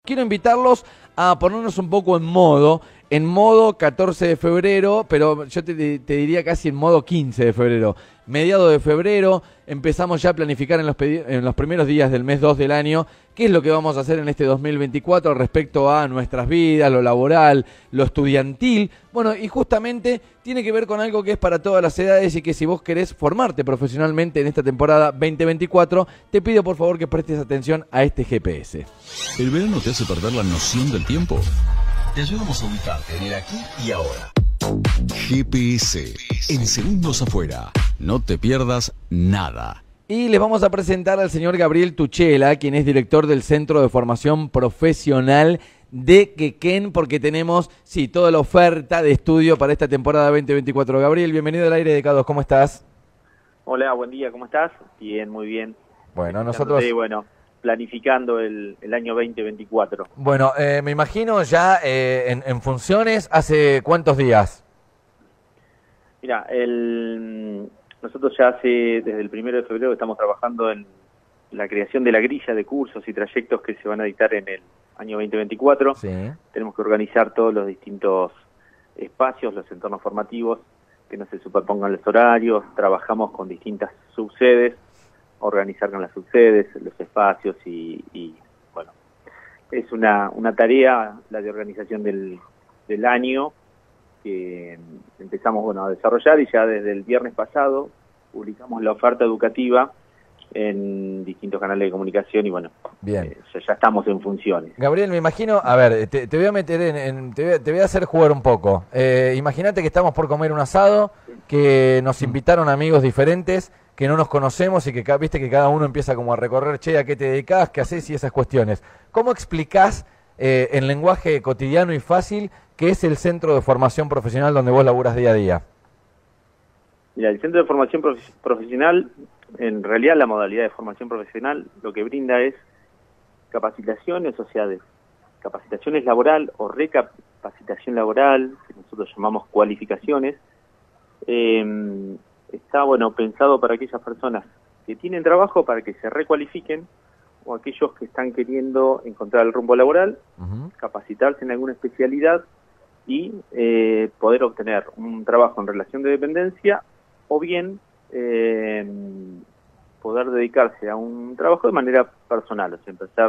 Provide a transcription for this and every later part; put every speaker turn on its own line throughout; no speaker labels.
Quiero invitarlos a ponernos un poco en modo 14 de febrero, pero yo te diría casi en modo 15 de febrero. Mediado de febrero, empezamos ya a planificar en los primeros días del mes 2 del año qué es lo que vamos a hacer en este 2024 respecto a nuestras vidas, lo laboral, lo estudiantil. Bueno, y justamente tiene que ver con algo que es para todas las edades y que si vos querés formarte profesionalmente en esta temporada 2024, te pido por favor que prestes atención a este GPS.
¿El verano te hace perder la noción del tiempo? Te ayudamos a ubicarte en el aquí y ahora. GPS, en segundos afuera. No te pierdas nada.
Y les vamos a presentar al señor Gabriel Tuchela, quien es director del Centro de Formación Profesional de Quequén, porque tenemos, sí, toda la oferta de estudio para esta temporada 2024. Gabriel, bienvenido al aire de K2, ¿cómo estás?
Hola, buen día, ¿cómo estás? Bien, muy bien.
Bueno, nosotros...
planificando el año 2024.
Bueno, me imagino ya en funciones, ¿hace cuántos días?
Mira, nosotros ya desde el 1 de febrero estamos trabajando en la creación de la grilla de cursos y trayectos que se van a dictar en el año 2024.
Sí.
Tenemos que organizar todos los distintos espacios, los entornos formativos, que no se superpongan los horarios. Trabajamos con distintas subsedes, organizar con las subsedes, los espacios y bueno, es una tarea la de organización del año que empezamos a desarrollar, y ya desde el viernes pasado publicamos la oferta educativa en distintos canales de comunicación y bueno,
bien.
Ya estamos en funciones.
Gabriel, me imagino, a ver, te voy a meter te voy a hacer jugar un poco. Imagínate que estamos por comer un asado, que nos invitaron amigos diferentes, que no nos conocemos y que viste que cada uno empieza como a recorrer, che, ¿a qué te dedicás? ¿Qué haces? Y esas cuestiones. ¿Cómo explicás en lenguaje cotidiano y fácil qué es el Centro de Formación Profesional donde vos laburás día a día?
Mira, el Centro de Formación Profesional, en realidad la modalidad de formación profesional lo que brinda es capacitaciones, o sea, de capacitaciones laboral o recapacitación laboral, que nosotros llamamos cualificaciones. Está pensado para aquellas personas que tienen trabajo para que se recualifiquen, o aquellos que están queriendo encontrar el rumbo laboral, capacitarse en alguna especialidad y poder obtener un trabajo en relación de dependencia, o bien poder dedicarse a un trabajo de manera personal, o sea,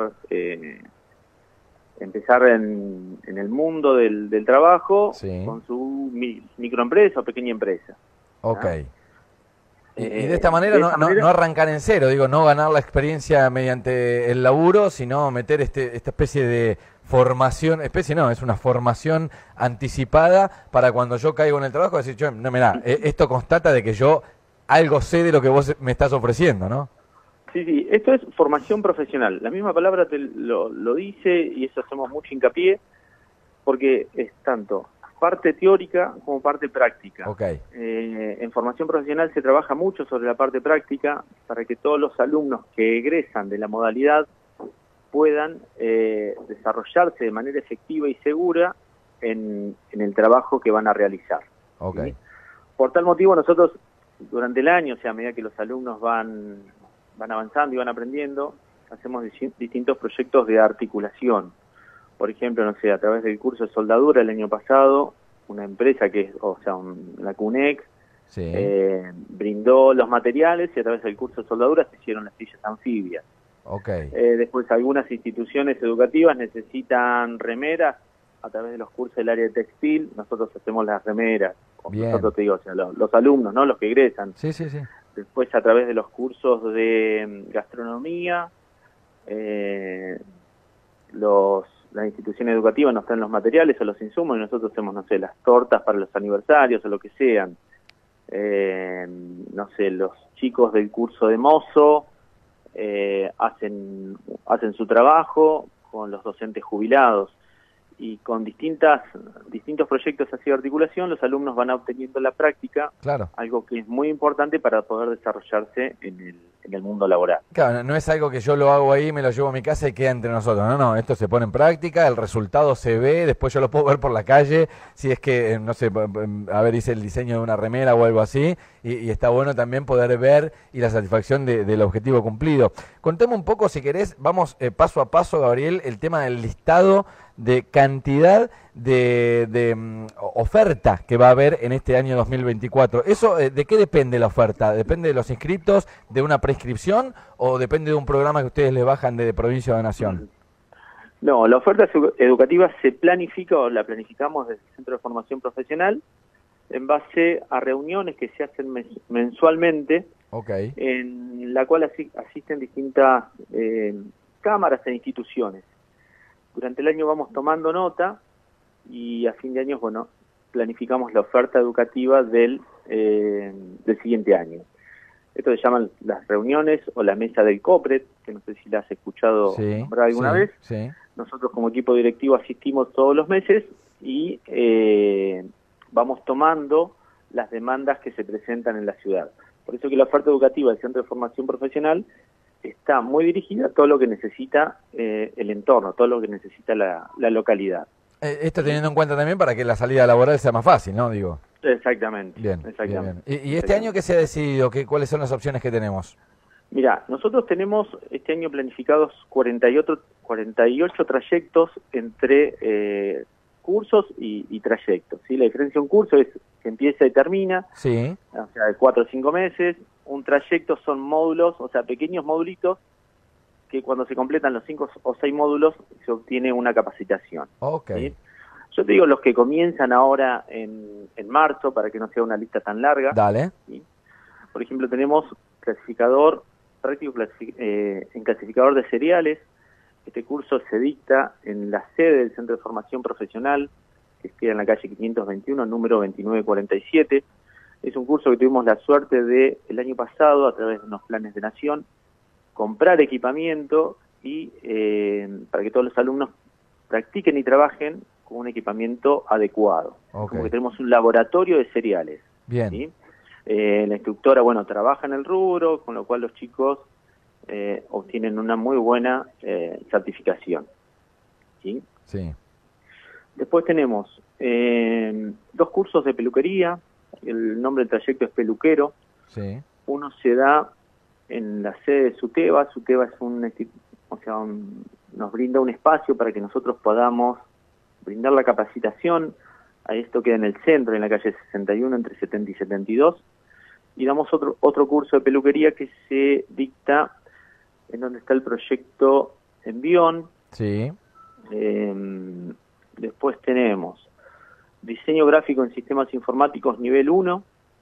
empezar en el mundo del trabajo, sí, con su microempresa o pequeña empresa.
Ok. Y de esta manera, no arrancar en cero, no ganar la experiencia mediante el laburo, sino meter esta especie de formación, es una formación anticipada para cuando yo caigo en el trabajo, decir, no, mirá, esto constata de que yo algo sé de lo que vos me estás ofreciendo, ¿no?
Sí, esto es formación profesional. La misma palabra lo dice, y eso hacemos mucho hincapié, porque es tanto parte teórica como parte práctica.
Okay.
En formación profesional se trabaja mucho sobre la parte práctica para que todos los alumnos que egresan de la modalidad puedan desarrollarse de manera efectiva y segura en el trabajo que van a realizar.
Okay.
¿Sí? Por tal motivo nosotros durante el año, o sea, a medida que los alumnos van avanzando y van aprendiendo, hacemos distintos proyectos de articulación. Por ejemplo, a través del curso de soldadura el año pasado, una empresa la CUNEC, sí, brindó los materiales, y a través del curso de soldadura se hicieron las sillas anfibias.
Okay.
Después algunas instituciones educativas necesitan remeras. A través de los cursos del área de textil, nosotros hacemos las remeras.
Bien.
Nosotros los alumnos, ¿no? Los que egresan.
Sí.
Después a través de los cursos de gastronomía, las instituciones educativas nos traen los materiales o los insumos, y nosotros hacemos, las tortas para los aniversarios o lo que sean. Los chicos del curso de mozo hacen su trabajo con los docentes jubilados, y con distintos proyectos así de articulación los alumnos van obteniendo la práctica,
claro,
algo que es muy importante para poder desarrollarse en el mundo laboral.
Claro, no es algo que yo lo hago ahí, me lo llevo a mi casa y queda entre nosotros. No, no, esto se pone en práctica, el resultado se ve, después yo lo puedo ver por la calle, si es que, no sé, a ver, hice el diseño de una remera o algo así, y está bueno también poder ver y la satisfacción del objetivo cumplido. Contame un poco, si querés, vamos paso a paso, Gabriel, el tema del listado de cantidad de oferta que va a haber en este año 2024. ¿Eso de qué depende la oferta? ¿Depende de los inscriptos, de una prescripción o depende de un programa que ustedes le bajan de provincia o de nación?
No, la oferta educativa se planifica o la planificamos desde el Centro de Formación Profesional en base a reuniones que se hacen mensualmente,
Okay.
En la cual asisten distintas cámaras e instituciones. Durante el año vamos tomando nota y a fin de año, bueno, planificamos la oferta educativa del siguiente año. Esto se llaman las reuniones o la mesa del COPRED, que no sé si la has escuchado nombrar alguna vez.
Sí.
Nosotros como equipo directivo asistimos todos los meses y vamos tomando las demandas que se presentan en la ciudad. Por eso que la oferta educativa del Centro de Formación Profesional está muy dirigida a todo lo que necesita el entorno, todo lo que necesita la localidad.
Esto teniendo en cuenta también para que la salida laboral sea más fácil, ¿no? Digo.
Exactamente.
Bien,
exactamente.
Bien. ¿Y este año qué se ha decidido? ¿Cuáles son las opciones que tenemos?
Mira, nosotros tenemos este año planificados 48 trayectos entre cursos y trayectos, ¿sí? La diferencia de un curso es que empieza y termina,
sí,
o sea, de 4 o 5 meses. Un trayecto son módulos, o sea, pequeños modulitos que cuando se completan los 5 o 6 módulos se obtiene una capacitación.
Okay.
¿Sí? Yo te digo los que comienzan ahora en marzo, para que no sea una lista tan larga.
Dale.
¿Sí? Por ejemplo, tenemos clasificador práctico en clasificador de cereales. Este curso se dicta en la sede del Centro de Formación Profesional, que queda en la calle 521, número 2947. Es un curso que tuvimos la suerte de, el año pasado, a través de unos planes de nación, comprar equipamiento y para que todos los alumnos practiquen y trabajen con un equipamiento adecuado.
Okay.
Como que tenemos un laboratorio de cereales.
Bien.
¿Sí? La instructora, bueno, trabaja en el rubro, con lo cual los chicos obtienen una muy buena certificación. ¿Sí?
Sí.
Después tenemos 2 cursos de peluquería. El nombre del trayecto es peluquero.
Sí.
Uno se da en la sede de SUTEBA. SUTEBA es nos brinda un espacio para que nosotros podamos brindar la capacitación. A esto queda en el centro, en la calle 61, entre 70 y 72. Y damos otro curso de peluquería que se dicta en donde está el proyecto Envión.
Sí.
Después tenemos diseño gráfico en sistemas informáticos nivel 1.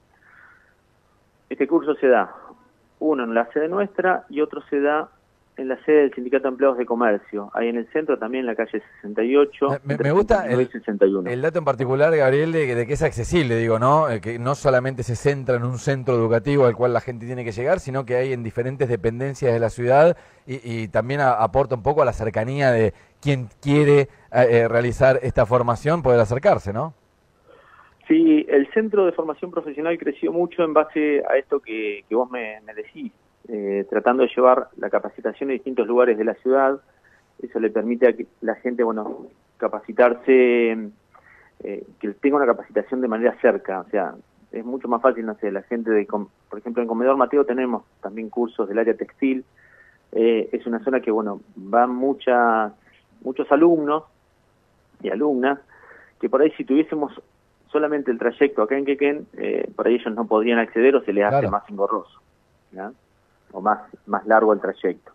Este curso se da uno en la sede nuestra y otro se da en la sede del Sindicato de Empleados de Comercio, ahí en el centro, también en la calle 68.
Me gusta el dato en particular, Gabriel, de que es accesible, digo, ¿no? Que no solamente se centra en un centro educativo al cual la gente tiene que llegar, sino que hay en diferentes dependencias de la ciudad y también aporta un poco a la cercanía de quien quiere realizar esta formación, poder acercarse, ¿no?
Sí, el Centro de Formación Profesional creció mucho en base a esto que vos me decís. Tratando de llevar la capacitación a distintos lugares de la ciudad. Eso le permite a que la gente, bueno, capacitarse, que tenga una capacitación de manera cerca. O sea, es mucho más fácil, no sé, la gente por ejemplo, en Comedor Mateo tenemos también cursos del área textil. Es una zona que, bueno, van muchos alumnos y alumnas que por ahí si tuviésemos solamente el trayecto acá en Quequén, por ahí ellos no podrían acceder o se les hace más engorroso, ¿no? O más largo el trayecto.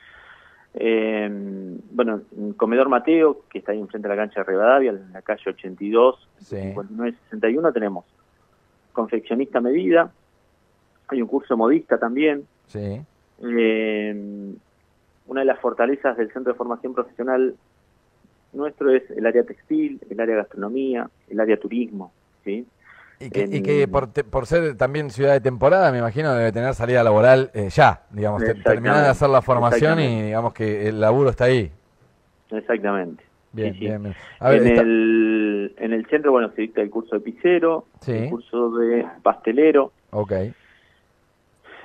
Bueno, en Comedor Mateo, que está ahí enfrente de la cancha de Rivadavia, en la calle 82, sí. 59 61, tenemos confeccionista a medida, hay un curso modista también.
Sí.
Una de las fortalezas del Centro de Formación Profesional nuestro es el área textil, el área gastronomía, el área turismo, ¿sí?
Y que por ser también ciudad de temporada, me imagino, debe tener salida laboral ya, digamos, terminar de hacer la formación y digamos que el laburo está ahí.
Exactamente.
Bien,
sí,
bien,
sí.
bien. A ver,
en el centro, bueno, se dicta el curso de pizzero,
sí.
el curso de pastelero.
Ok.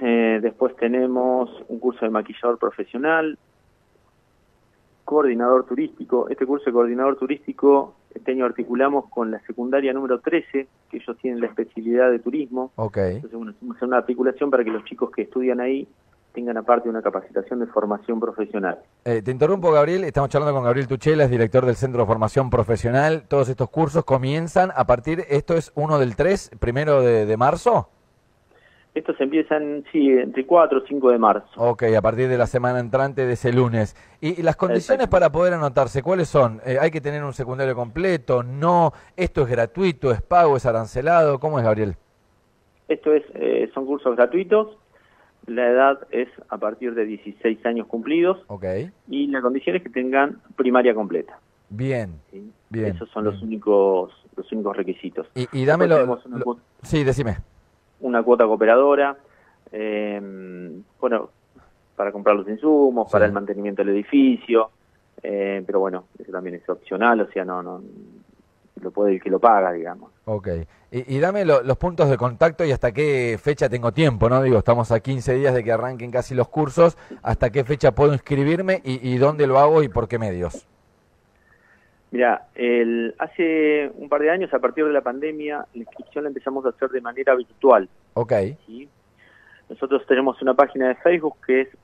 Después tenemos un curso de maquillador profesional, coordinador turístico. Este curso de coordinador turístico este año articulamos con la secundaria número 13, que ellos tienen la especialidad de turismo.
Okay.
Entonces, bueno, hacemos una articulación para que los chicos que estudian ahí tengan aparte una capacitación de formación profesional.
Te interrumpo, Gabriel. Estamos charlando con Gabriel Tuchela, es director del Centro de Formación Profesional. Todos estos cursos comienzan a partir, ¿esto es 1 del 3, 1 de marzo?
Estos empiezan, sí, entre 4 o 5 de marzo.
Ok, a partir de la semana entrante de ese lunes. ¿Y las condiciones para poder anotarse, cuáles son? ¿Hay que tener un secundario completo? ¿No? ¿Esto es gratuito? ¿Es pago? ¿Es arancelado? ¿Cómo es, Gabriel?
Esto es, son cursos gratuitos. La edad es a partir de 16 años cumplidos.
Ok.
Y la condición es que tengan primaria completa.
Bien,
¿Sí?
bien.
Esos son
bien.
los únicos requisitos.
Y dámelo... Sí, decime.
Una cuota cooperadora, bueno, para comprar los insumos,
Sí.
para el mantenimiento del edificio, pero bueno, eso también es opcional, o sea, no lo puede el que lo paga, digamos.
Ok. Y dame los puntos de contacto y hasta qué fecha tengo tiempo, ¿no? Digo, estamos a 15 días de que arranquen casi los cursos, ¿hasta qué fecha puedo inscribirme y dónde lo hago y por qué medios?
Mira, hace un par de años, a partir de la pandemia, la inscripción la empezamos a hacer de manera virtual.
Ok.
¿Sí? Nosotros tenemos una página de Facebook que es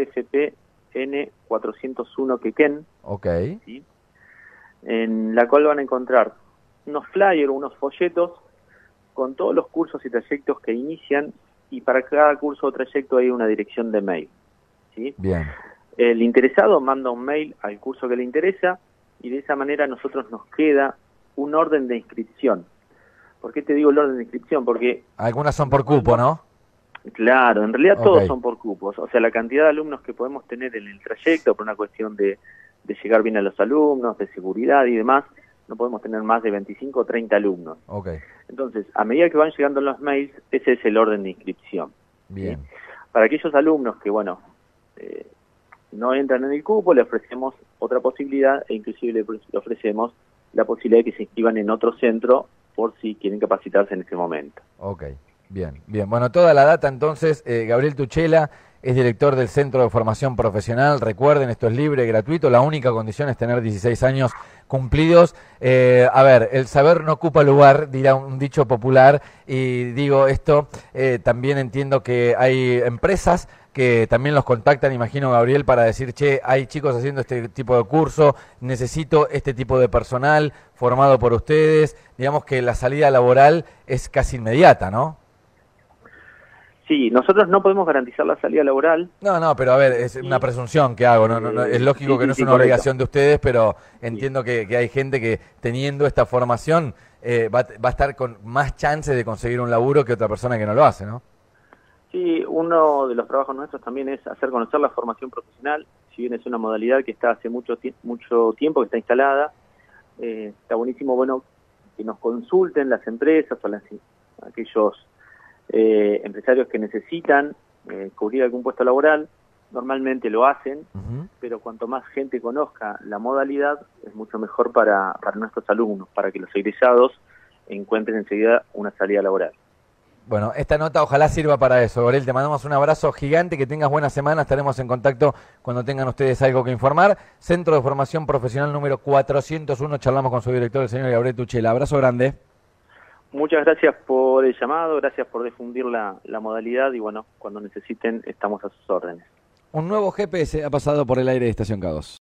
CFPN401 Quequén,
Ok.
¿sí? En la cual van a encontrar unos flyers, unos folletos con todos los cursos y trayectos que inician, y para cada curso o trayecto hay una dirección de mail, ¿sí?
Bien.
El interesado manda un mail al curso que le interesa, y de esa manera a nosotros nos queda un orden de inscripción. ¿Por qué te digo el orden de inscripción? Porque,
Algunas son por cupo, ¿no?
claro, en realidad
Ok.
todos son por cupos. O sea, la cantidad de alumnos que podemos tener en el trayecto, por una cuestión de llegar bien a los alumnos, de seguridad y demás, no podemos tener más de 25 o 30 alumnos.
Ok.
Entonces, a medida que van llegando los mails, ese es el orden de inscripción.
Bien.
¿Sí? Para aquellos alumnos que, bueno, no entran en el cupo, le ofrecemos otra posibilidad, e inclusive le ofrecemos la posibilidad de que se inscriban en otro centro por si quieren capacitarse en ese momento.
Ok. Bien, bien. Bueno, toda la data entonces, Gabriel Tuchela es director del Centro de Formación Profesional. Recuerden, esto es libre, gratuito. La única condición es tener 16 años cumplidos. A ver, el saber no ocupa lugar, dirá un dicho popular. Y digo esto, también entiendo que hay empresas que también los contactan, imagino, Gabriel, para decir, che, hay chicos haciendo este tipo de curso, necesito este tipo de personal formado por ustedes. Digamos que la salida laboral es casi inmediata, ¿no?
Sí, nosotros no podemos garantizar la salida laboral.
No, pero a ver, es una presunción que hago, no, es lógico que no es una obligación de ustedes, pero entiendo que hay gente que teniendo esta formación va a estar con más chances de conseguir un laburo que otra persona que no lo hace, ¿no?
Sí, uno de los trabajos nuestros también es hacer conocer la formación profesional, si bien es una modalidad que está hace mucho tiempo que está instalada. Está buenísimo, bueno, que nos consulten las empresas o aquellos empresarios que necesitan cubrir algún puesto laboral. Normalmente lo hacen, pero cuanto más gente conozca la modalidad, es mucho mejor para nuestros alumnos, para que los egresados encuentren enseguida una salida laboral.
Bueno, esta nota ojalá sirva para eso. Gabriel, te mandamos un abrazo gigante, que tengas buena semana, estaremos en contacto cuando tengan ustedes algo que informar. Centro de Formación Profesional número 401, charlamos con su director, el señor Gabriel Tuchela. Abrazo grande.
Muchas gracias por el llamado, gracias por difundir la modalidad, y bueno, cuando necesiten estamos a sus órdenes.
Un nuevo GPS ha pasado por el aire de Estación K2.